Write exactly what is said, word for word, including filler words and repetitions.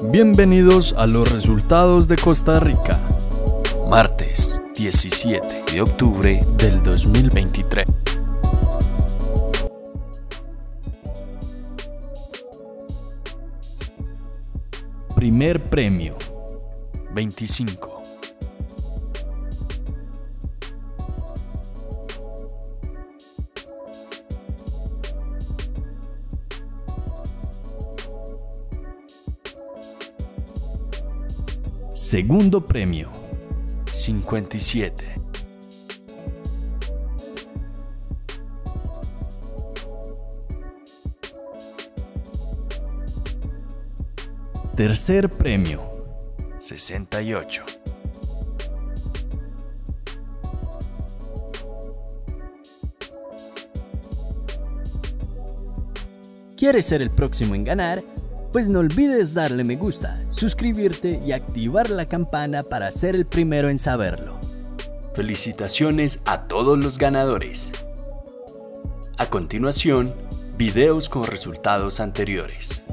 Bienvenidos a los resultados de Costa Rica. Martes diecisiete de octubre del dos mil veintitrés. Primer premio, veinticinco. Segundo premio, cincuenta y siete. Tercer premio, sesenta y ocho. ¿Quieres ser el próximo en ganar? Pues no olvides darle me gusta, suscribirte y activar la campana para ser el primero en saberlo. Felicitaciones a todos los ganadores. A continuación, videos con resultados anteriores.